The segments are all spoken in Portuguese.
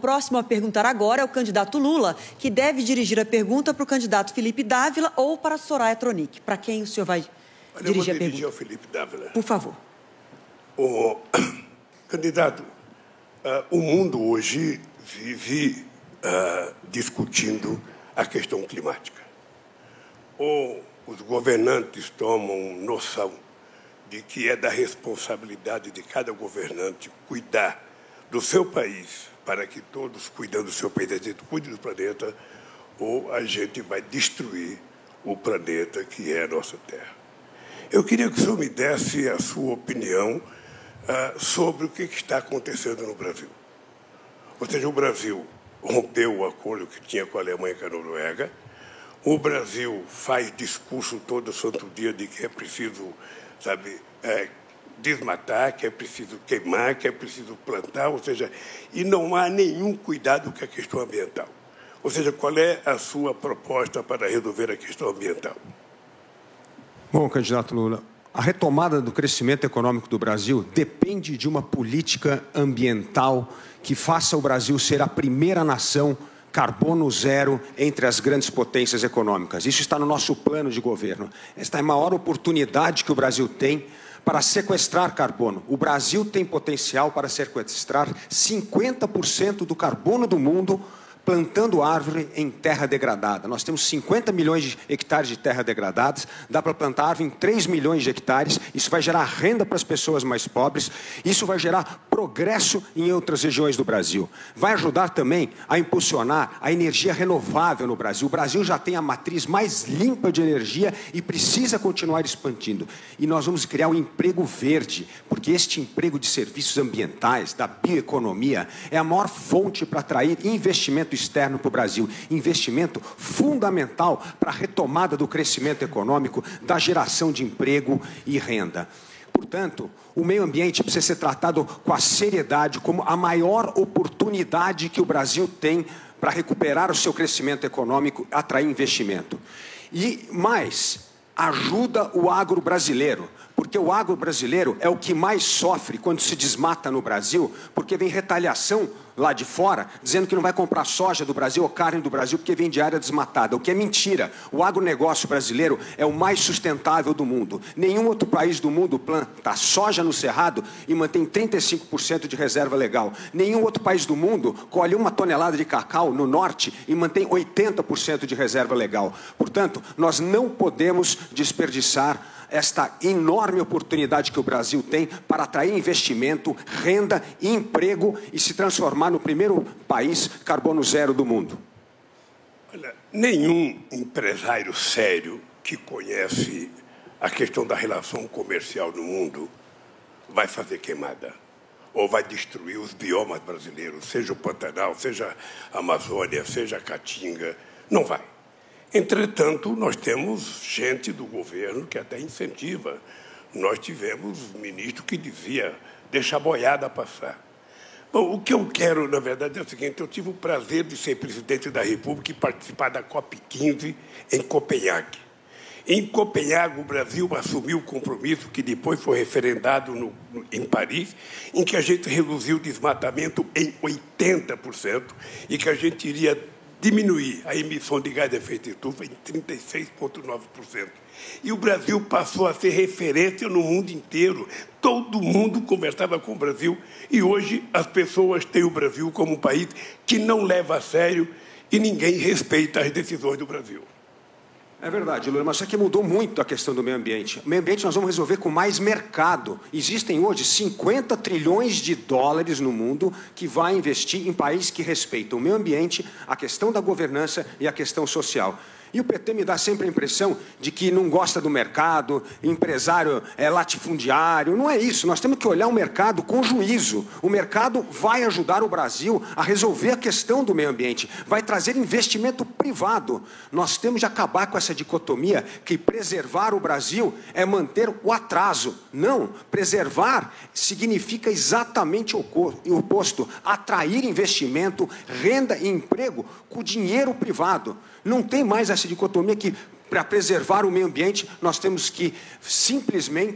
próximo a perguntar agora é o candidato Lula, que deve dirigir a pergunta para o candidato Felipe Dávila ou para a Soraya Tronic. Para quem o senhor vai dirigir a pergunta? Dirigir ao Felipe Dávila. Por favor. Candidato, o mundo hoje vive discutindo a questão climática. Ou os governantes tomam noção de que é da responsabilidade de cada governante cuidar do seu país, para que todos, cuidando do seu país, a gente cuide do planeta, ou a gente vai destruir o planeta que é a nossa Terra. Eu queria que o senhor me desse a sua opinião sobre o que está acontecendo no Brasil. Ou seja, o Brasil rompeu o acordo que tinha com a Alemanha e com a Noruega. O Brasil faz discurso todo santo dia de que é preciso, desmatar, que é preciso queimar, que é preciso plantar, ou seja, e não há nenhum cuidado com a questão ambiental. Ou seja, qual é a sua proposta para resolver a questão ambiental? Bom, candidato Lula, a retomada do crescimento econômico do Brasil depende de uma política ambiental que faça o Brasil ser a primeira nação carbono zero entre as grandes potências econômicas. Isso está no nosso plano de governo. Esta é a maior oportunidade que o Brasil tem para sequestrar carbono. O Brasil tem potencial para sequestrar 50% do carbono do mundo plantando árvore em terra degradada. Nós temos 50 milhões de hectares de terra degradadas, dá para plantar árvore em 3 milhões de hectares, isso vai gerar renda para as pessoas mais pobres, isso vai gerar progresso em outras regiões do Brasil. Vai ajudar também a impulsionar a energia renovável no Brasil. O Brasil já tem a matriz mais limpa de energia e precisa continuar expandindo. E nós vamos criar um emprego verde, porque este emprego de serviços ambientais, da bioeconomia, é a maior fonte para atrair investimento externo para o Brasil, investimento fundamental para a retomada do crescimento econômico, da geração de emprego e renda. Portanto, o meio ambiente precisa ser tratado com a seriedade, como a maior oportunidade que o Brasil tem para recuperar o seu crescimento econômico, atrair investimento. E mais, ajuda o agro brasileiro, porque o agro brasileiro é o que mais sofre quando se desmata no Brasil, porque vem retaliação lá de fora, dizendo que não vai comprar soja do Brasil ou carne do Brasil porque vem de área desmatada, o que é mentira. O agronegócio brasileiro é o mais sustentável do mundo. Nenhum outro país do mundo planta soja no Cerrado e mantém 35% de reserva legal. Nenhum outro país do mundo colhe 1 tonelada de cacau no norte e mantém 80% de reserva legal. Portanto, nós não podemos desperdiçar esta enorme oportunidade que o Brasil tem para atrair investimento, renda e emprego e se transformar no primeiro país carbono zero do mundo. Olha, nenhum empresário sério que conhece a questão da relação comercial no mundo vai fazer queimada ou vai destruir os biomas brasileiros, seja o Pantanal, seja a Amazônia, seja a Caatinga. Não vai. Entretanto, nós temos gente do governo que até incentiva. Nós tivemos um ministro que dizia, deixa a boiada passar. Bom, o que eu quero, na verdade, é o seguinte, eu tive o prazer de ser presidente da República e participar da COP15 em Copenhague. Em Copenhague, o Brasil assumiu o compromisso que depois foi referendado em Paris, em que a gente reduziu o desmatamento em 80% e que a gente iria diminuir a emissão de gás de efeito estufa em 36,9%. E o Brasil passou a ser referência no mundo inteiro. Todo mundo conversava com o Brasil e hoje as pessoas têm o Brasil como um país que não leva a sério e ninguém respeita as decisões do Brasil. É verdade, Lula, mas isso aqui mudou muito a questão do meio ambiente. O meio ambiente nós vamos resolver com mais mercado. Existem hoje 50 trilhões de dólares no mundo que vai investir em países que respeitam o meio ambiente, a questão da governança e a questão social. E o PT me dá sempre a impressão de que não gosta do mercado, empresário é latifundiário. Não é isso. Nós temos que olhar o mercado com juízo. O mercado vai ajudar o Brasil a resolver a questão do meio ambiente. Vai trazer investimento privado. Nós temos de acabar com essa dicotomia que preservar o Brasil é manter o atraso. Não. Preservar significa exatamente o oposto. Atrair investimento, renda e emprego com dinheiro privado. Não tem mais essa dicotomia que, para preservar o meio ambiente, nós temos que simplesmente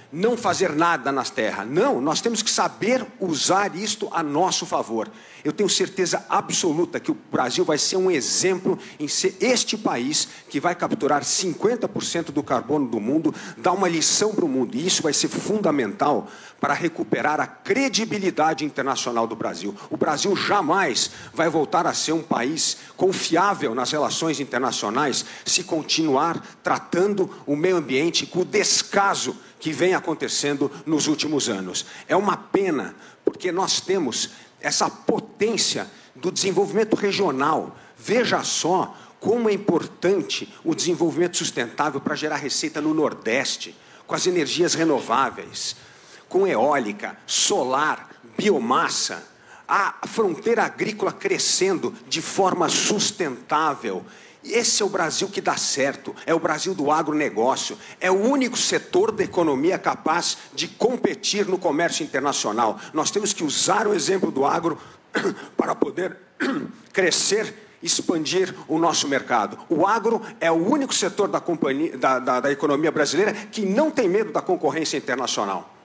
não fazer nada nas terras. Não, nós temos que saber usar isto a nosso favor. Eu tenho certeza absoluta que o Brasil vai ser um exemplo em ser este país que vai capturar 50% do carbono do mundo, dar uma lição para o mundo. E isso vai ser fundamental para recuperar a credibilidade internacional do Brasil. O Brasil jamais vai voltar a ser um país confiável nas relações internacionais se continuar tratando o meio ambiente com o descaso que vem acontecendo nos últimos anos. É uma pena, porque nós temos essa potência do desenvolvimento regional. Veja só como é importante o desenvolvimento sustentável para gerar receita no Nordeste, com as energias renováveis, com eólica, solar, biomassa, a fronteira agrícola crescendo de forma sustentável. Esse é o Brasil que dá certo, é o Brasil do agronegócio, é o único setor da economia capaz de competir no comércio internacional. Nós temos que usar o exemplo do agro para poder crescer, expandir o nosso mercado. O agro é o único setor da economia brasileira que não tem medo da concorrência internacional.